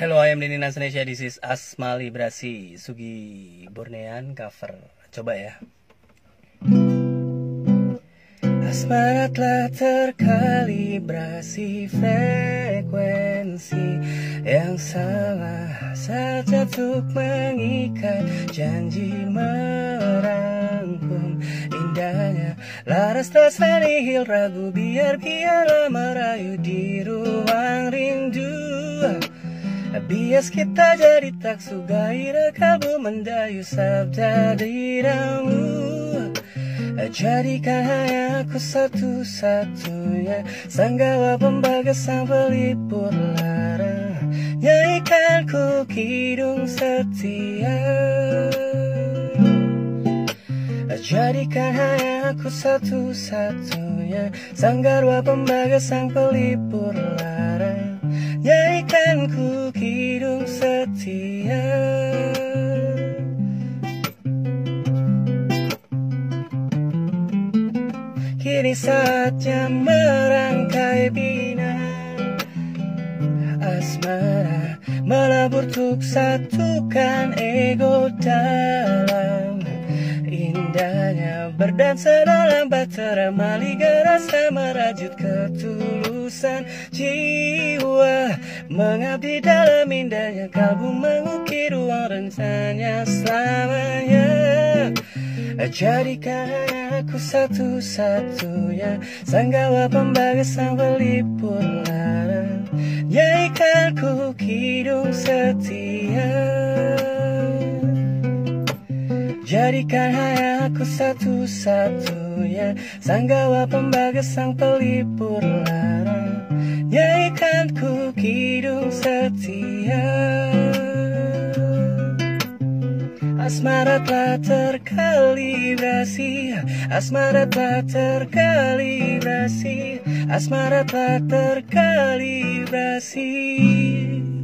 Hello, I am Denny Nasanesha. This is Asmalibrasi Sugi Bornean cover. Coba ya. Asmara telah terkalibrasi, frekuensi yang salah saja untuk mengikat, janji merangkum indahnya. Laras terasa nihil ragu, biarlah merayu di ruang rindu. Bias kita jadi tak sugai, rekabu mendayu sabda diramu. Jadikan hanya aku satu-satunya, sanggawa pembagas sang pelipur lara, nyanyikan ku kidung setia. Jadikan hanya aku satu-satunya, sanggarwa pembagas sang pelipur lara, nyanyikan ku kidung setia. Kini saatnya merangkai bina asmara, melebur untuk satukan ego dalam indahnya, berdansa dalam batera maliga rasa merajut ketulusan jiwa, mengabdi dalam indahnya kalbu, mengukir ruang rencana selamanya. Jadikan aku satu-satunya, sanggawa pembagas sang pelipur lara, nyanyikan ku kidung setia. Jadikan hanya aku satu-satunya, sanggawa pembagas sang pelipur lara, nyanyikan ku kidung setia. Asmara telah terkalibrasi, asmara telah terkalibrasi, asmara telah terkalibrasi.